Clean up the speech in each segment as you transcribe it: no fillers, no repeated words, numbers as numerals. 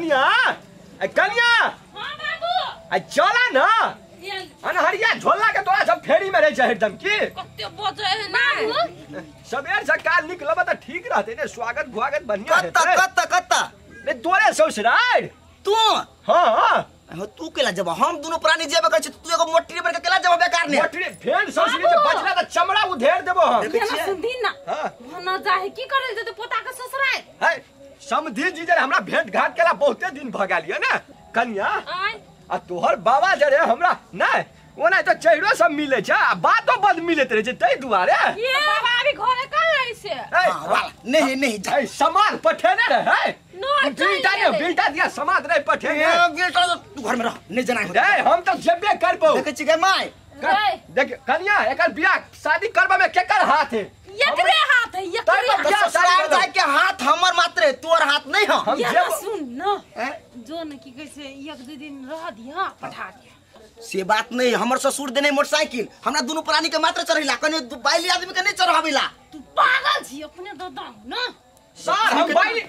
कन्या कन्या चला ना अनहरिया झोला के तोरा सब फेरी में रह जा एकदम की कत्ते बजे है ना सबेर से काल निकलब त ठीक रहते ने स्वागत भुआगत बढ़िया है कत्ता ने तोरे ससुराल तू हां तू केला जब हम दोनों प्राणी जेबे कर तू एगो मोटरी पर के केला जब बेकार ने मोटरी फेन ससुरी जे बचला त चमड़ा उधेर देबो हम सुनदी ना न जाहे की करे जे पोता के ससुराल है समधी जी जे हमरा भेंट घाट केला बहुते दिन भ गेलिए ना कन्या आ तोहर बाबा जरे हमरा नै ओना तो चेहरो सब मिले छ बातो बद मिलत रहे छ तै दुआरे ये बाबा अभी घरे कहां है से नहीं है सामान पठेने रहे बिल्टा दिया सामान रे पठेने तू घर में रह नहीं जना रे हम तो जेबे करबो देखे छी गे माय देख कन्या एकर बियाह शादी करबा में केकर हाथ है एकरे हाथ है एकरे ससुराल जाय के हाथ हमर मात्र तोर हाथ नहीं हो हम ये सुन न जो न की कैसे एक दो दिन रह दिया पठा दिया से बात नहीं हमर ससुर देने मोटरसाइकिल हमरा दोनों प्राणी के मात्र चढ़ैला कने बाइली आदमी के नहीं चढ़ावेला तू पागल छी अपने दादा न सार हम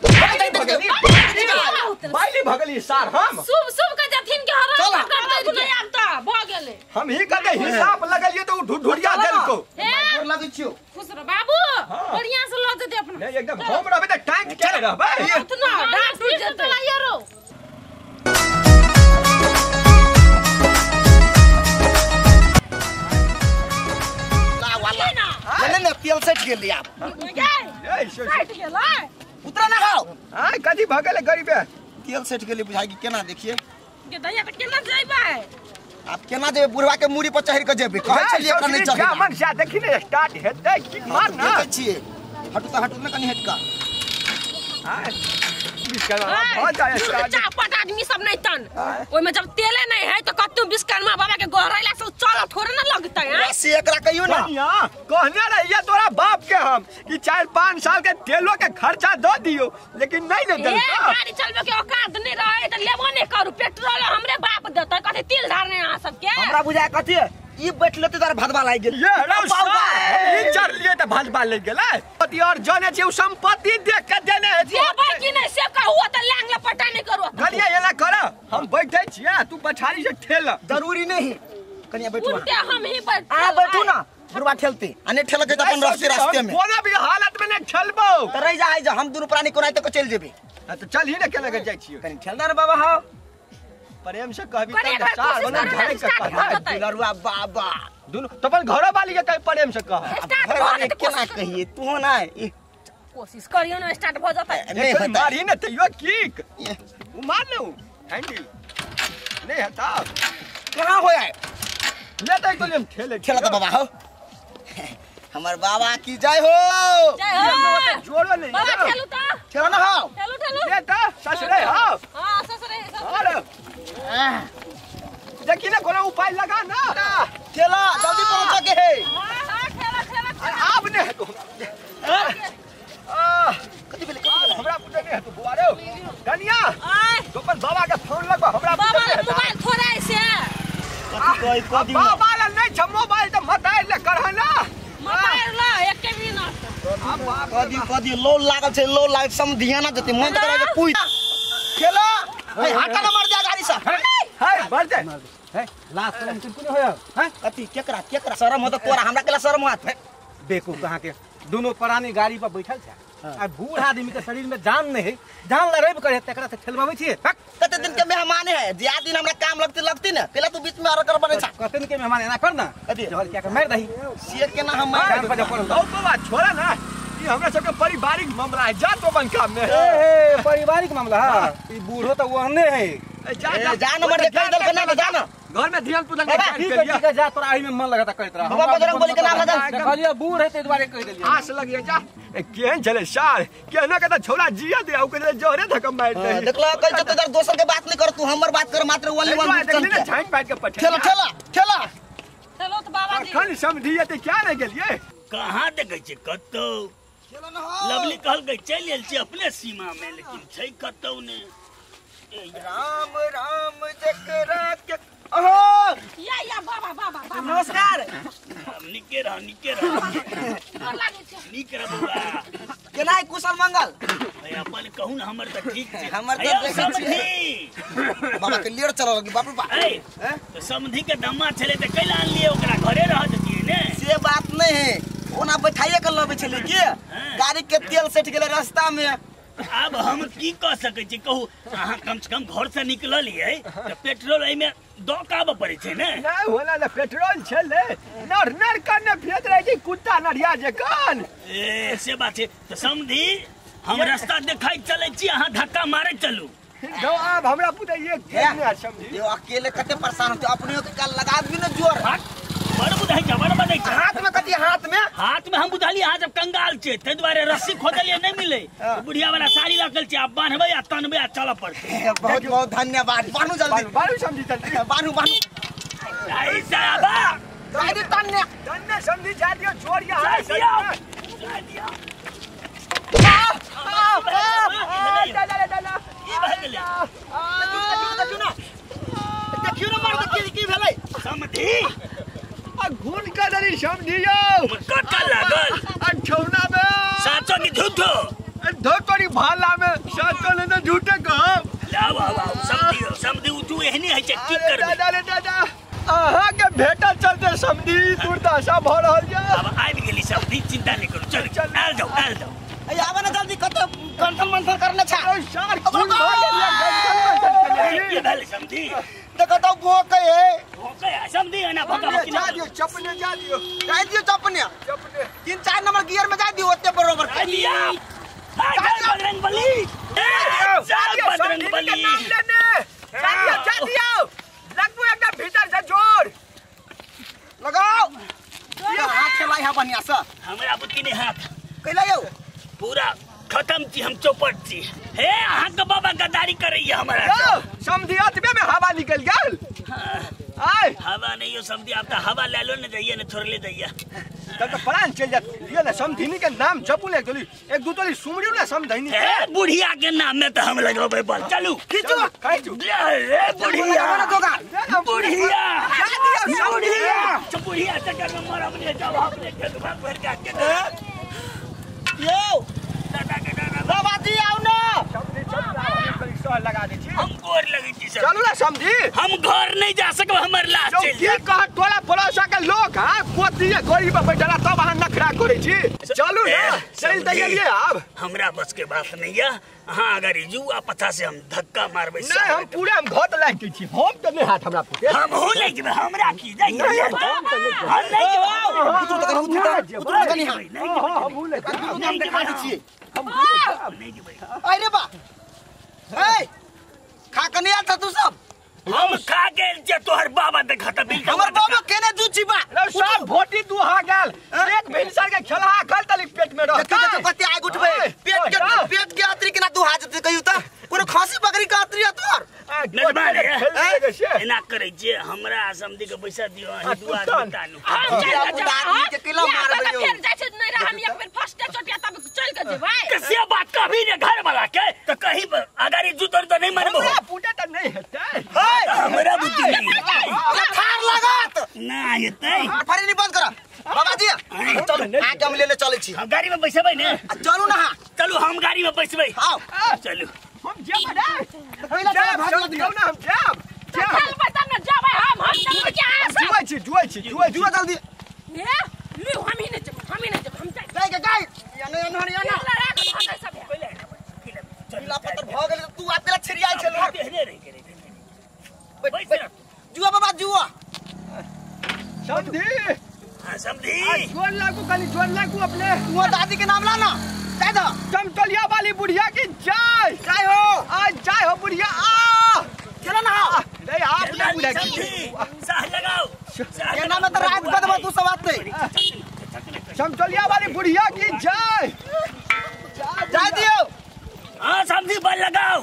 बाइली भगली सार हम शुभ के जथिन के हरा कर दे नहीं आता भ गेले हम ही करके हिसाब लगलिए तो ढुढुरिया देल को गोर लागै छियो खुश रह बाबू बढ़िया से ल दे अपना नहीं एकदम हम रहबे त टाइट के रहबे इतना डांट टूट जते यारो ना तेल सेट गेली आप सेट गेला उतरा ना खाओ हां कदी भगले गरीबे तेल सेट गेली बुझाई कि केना देखिए के दैया त केना जइबै आप केना जेबे बुढ़वा के मुड़ी पर चढ़ के जेबे कहै छलिए एकर नहीं चढ़ मन से देखि ने स्टार्ट हेतै कि मार ना देखै छिए हटू ना कनी हटका हां विश्वकर्मा बहुत जाय स्टार्ट चापट आदमी सब नहीं तन ओइ में जब तेले नहीं है तो कत्तू विश्वकर्मा बाबा के गोहरैला से चल थोड़े ना लगतै हैं से एकरा कहियो ना कहने रहिए तोरा बाप के हम कि 4-5 साल के तेलो के खर्चा दो दियो लेकिन नहीं दे देल गाड़ी चलबे के औकात नहीं रहे त लेबो नहीं करू पेट्रोल हमरे बाप देतै कथि तेल धारने आ सब के हमरा बुझाय कथि ई बैठले त भाजबा लाग गेल ये ई चढ़ लिए त भाजबा लाग गेलै पति और जाने छै संपत्ति देख के देने जे बाकी नहीं से कहू त लांग लपटा नहीं करू गलिया एला कर हम बैठै छियै तू पछाड़ी से ठेल जरूरी नहीं कनिया बैठू उल्टे हम ही बैठ आ बैठू ना बुढ़वा ठेलते अने ठेल के अपन रास्ते में कोनो भी हालत में नहीं ठेलबो त रह जा हम दोनों प्राणी कोनाय तक चल जेबे त चल ही ने केना के जाय छियै कनी ठेलदार बाबा हां प्रेम से कहबी त सार बना झड़े के कहै दुलरुआ बाबा दुनु त अपन घर वाली के कह प्रेम से कह घर वाली केना कहिए तू ना कोशिश करियो ना स्टार्ट भ जाता नहीं मारी न तइयो किक मार लो हैंडल नहीं हटा कहां होया ले त तो हम ठेले ठेला त बाबा हो हमर बाबा की जय हो जोरो नहीं बाबा ठेलू त ठेला ना हो ठेलू ले त ससुरे हो हां ससुरे अरे देखी ना कोनो उपाय लगा ना ठेला जल्दी पहुंच के है हां ठेला अब ने तो कथि भेले हमरा पुटे ने तो बुआरे कन्या तो अपन बाबा के फोन लगबा हमरा बाबा मोबाइल थोड़ा से कथि बाबा ला नहीं छ मोबाइल त मोबाइल ले करह ना मोबाइल ला एक मिनट कथि लोल लागल छै लोल लाग समधियाना जते मन त करे पुइ ठेला ए हटा न मर जा गाड़ी से हाय मर जाए है लास्ट टाइम कुछ होया है कथि केकरा शर्म हो त तोरा हमरा केला शर्म हाथ बेकूफ कहां के दोनों प्राणी गाड़ी पर बैठल छै आ बूढ़ आदमी के शरीर में जान नहीं है जान लड़ब करे तकरा से खेलबावे छिए कते दिन के मेहमान है जे दिन हमरा काम लगती ना पहले तू बीच में आरो कर बने छ कते दिन के मेहमान है ना कर ना कथि जहर क्या के मार दही से केना हम जान बजा पड़ल ओ बाबा छोड़ा ना ई हमरा सब के पारिवारिक मामला है जा तो बन काम में ए पारिवारिक मामला है ई बूढ़ो तो वहने है जा नंबर दे कह दल के ना जा ना घर में ध्यान तू लग ठीक है जा तोरा आही में मन लगाता कहत रहा बाबा बजरंग बली के नाम लगा कहलिए बूढ़ है ते द्वारे कह देलिए आस लगिए जा केहन चले सार केहना के त छोरा जिया दे ओ के जोरे धक्का मार दे देखला कल जते दर दोसर के बात नहीं कर तू हमर बात कर मात्र ओनली वन चल के झाइन पाट के पठे ठेला चलो तो बाबा जी खन समझिए ते क्या नहीं गेलिए कहां देखे छै कत्तो ठेला न हो लवली कहल के चल गेल छै अपने सीमा में लेकिन छै कत्तो ने राम राम जकरा के ओहो या बाबा नमस्कार निके रह निके रह निके रह बाबा केना है कुशल मंगल अपन कहूं ना हमर त ठीक छै हमर अयो, त समधी बाबा के लेर चला लगी बाप रे बाप ए तो समधी के दम्मा छले त कैला आन लिए ओकरा घरे रह जतिए ने से बात नहीं है ओना बैठाइए के लबे छले के गाड़ी के तेल सट गेले रास्ता में अब हम की कह सकै छी कहू अहाँ कम से कम घर से निकललिए त पेट्रोल एहि में दो काब पड़े छै ने नहीं होला ना पेट्रोल छले नर नर करने फेंक रहे छी कुत्ता नरिया जे कान ए से बात छै त समधी हम रास्ता देखाई चले छी अहाँ धक्का मारे चलू दो अब हमरा पुते एक खेलने समझी ये अकेले कते परेशान होते अपने के लगा भी ना जोर बड़ बुझाई जा बड़ बदै छै हाथ में कति हाथ में हम बुझाली अहाँ जब कंगाल छै तै दुआरे रस्सी खोदलिए नहीं मिले बुढ़िया वाला साड़ी रखल छै अब बांधबे आ तनबे आ चल पड़ते बहुत बहुत धन्यवाद बानू जल्दी बारू समझी चल बानू आई साहबा गाड़ी तन्ने तन्ने समझी जा दियो छोड़ के जा हाथ दिया ई भऽ गेलै देखियो ना मार के की भेलै समधी घून का दरी समझियो कटा लागल अठौना में साचो की झूठो धोतरी भाला में साचो ने तो झूठे कहो लाओ आओ समधी उठू एहनी है छै की करबे दादा अहाँ के भेटा चलते समझी दुर्दशा भ रहल छै अब आबि गेली समधी चिंता नहीं करू चल आल जाओ ए आबे ना जल्दी कते कंट्रोल मंथन करने छा सार खून भ गेल की भेल समधी देखो तो वो कहे ओके समधी है ना भगा जा दियो चपने जा दियो चपने 3-4 नंबर गियर में जा दियो ओते बरोबर कर लिया बजरंग बली बजरंग बली जा दियो लगबो एकदम भीतर से जोर लगाओ ये हाथ चलाई है बढ़िया से हमरा बुद्धि ने हाथ कैला यौ पूरा खत्म छी हम चौपट छी हे अहाँ के बाबा गद्दारी करैय हमरा समझी अतबे में हवा निकल गेल आय हवा नहीं हो समझी आप तो हवा ले लो न जाइए न छोड़ ले जाइए तब तो प्राण चल जात लियो ना समझीनी के नाम जपू ले गोली एक दू तोली सुमरियो ना समझनी ए बुढ़िया के नाम में तो हम लगोबे बल चलू खींचो खींचो ए बुढ़िया बुढ़िया बुढ़िया बुढ़िया चक्कर में मर अपने जाओ अपने खेत में भर के यो दादा के दादा बाबा जी आओ ना लगा दी हम गोर लगी छी सर चलू ना समझी हम घर नहीं जा सकब हमर लाश जो चल की कह टोला पड़ोसा के लोग हां कोतिए गोरी पे बैठला तब अहाँ नखरा करै छी चलू ना चल दे गेलिए अब हमरा बस के बात नहीं है हां अगर जुआ पथा से हम धक्का मारबे नहीं हम पूरे हम घोट लाग छी हम तो नहीं हाथ हमरा पुते हम हो ले जब हमरा की जाइए हम नहीं हम भूले हम देखा दी छी जब अरे बा ए खा कने आता तू सब हम खा गेल जे तोहर बाबा देखा त बिल हमर बाबा केने दूची बा सब भोटी दुहा गेल एक भिनसर के खलहा खल तली पेट में रह देखो कते आग उठबे पेट के आतरी केना तू हाजत कहियो त पूरा खांसी बकरी का आतरी तोर मेजबान एना करे जे हमरा समधी के पैसा दियो अही दुआ तानु के किलो मारबे यो फिर जाय छै नहीं रह हम एक बेर फर्स्ट चोटिया तब चल के जेबै कैसे बात कभी ने घर वाला के तो कहीं पर अगर जुतर तो नहीं मारबो पुटे त नहीं हेतै हमरा बुद्धि नहीं थार लागत ना हेतै फरी नहीं बंद कर बाबा जी चल आगे हम लेले चले छी हम गाड़ी में बैसबै ने चलू ना चलू हम गाड़ी में बैसबै आओ चलू हम जेब रे चल दियो ना हम जेब चल बता न जाबै हम चल के आ जुआ जल्दी ए लू हम ही नहीं जब हम जाय जाय के गाय याना लड़ा के भागै सब पहले किला पत्थर भ गेल तू आतेला छरियाई छलो जुआ बाबा जुआ समझी हां समधी जोर लागू अपने तू दादी के नाम लाना कह दो चमचलिया वाली बुढ़िया की जय हो आज जय हो बुढ़िया आ चलो ना नहीं आप ना बुढ़िया की साह लगाओ ये नाम तो रात बदबा तू सब आते चमचलिया वाली बुढ़िया की जय जा दियो हां समधी बल लगाओ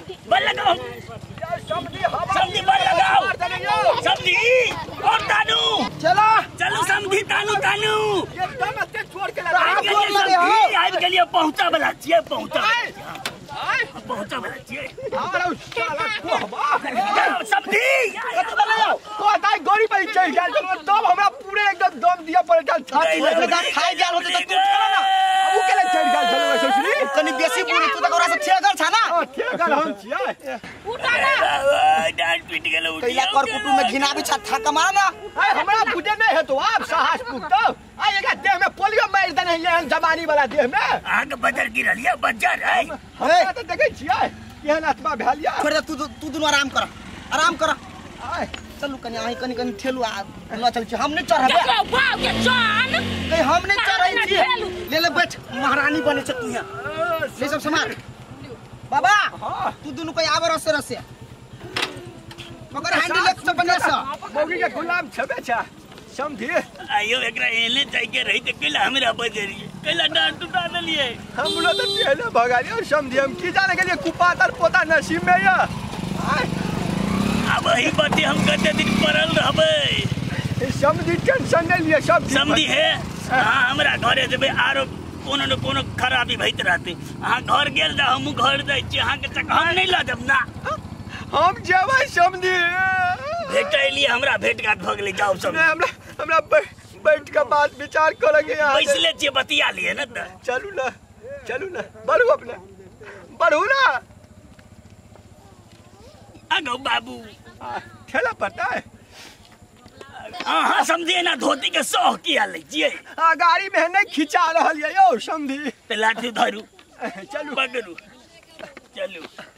समधी बल लगाओ समधी और तानू चलो समधी तानू एकदम अच्छे छोड़ के लगा आज के लिए पहुंचा वाला छिए पहुंचा वाला छिए हमारा साला को हवा समधी तो दाई गोरी पे चढ़ गया तब हमरा पूरे एकदम दम दिया पड़ गया छाती में खाई गया होते तो तू चला ना अब के लिए चढ़ गया चलो पागल हम छियै उठा ना डांट पीट गेलो कैला कर कुटुम में घिना भी छा कमारा ना आय हमरा बुझे नहीं है तो आप साहस पुगतो आय एका देह में पोलियो मार देने है जवानी वाला देह में आहा के बजर गिरल या बजर है हमरा त देखे छियै केहन आत्मा भेलिया छोड़ दे तू दोनों आराम कर आय चलू कनी आही कनी ठेलू आ न चल छी हम नहीं चढ़बे देखो बाव के जान नहीं हम नहीं चढ़ै छी ले बैठ महारानी बने छ तू यहाँ ले सब सामान बाबा तू दोनों कोई आवे रसे मगर हैंडल लेफ्ट से बने सा मोगी के गुलाम छबे छ समझी आयो एकरा एले जाय के रही त कैला हमरा बजरी कैला डांट टूटा देलिए हम लोग तो पहले भगाली और समझी हम की जाने के लिए कुपातर पोता नसीब में या अब वही बातें हम करते दिन पड़ल रहबै समझी टेंशन नहीं लिए सब समझी है हाँ हमरा घरे जेबे आरो कोनो न कोनो खराबी भइत रहते अहाँ घर गेल जा हम घर जाय छी अहाँ के तक हम नहीं ला जब ना हम जेबै समझी भेटैली हमरा भेट घाट भ गेलै जाओ सब हमरा बैठ के बात विचार करेंगे यहाँ बैसले छियै बतिया लिए न त चलू ना बढ़ू ना अगो बाबू ठेला पड़ता है हाँ समझिए ना धोती के सह किया ले छियै गाड़ी में नहीं खिंचा रहा यौ समझी लाठी धरू चलू पकड़ू चलू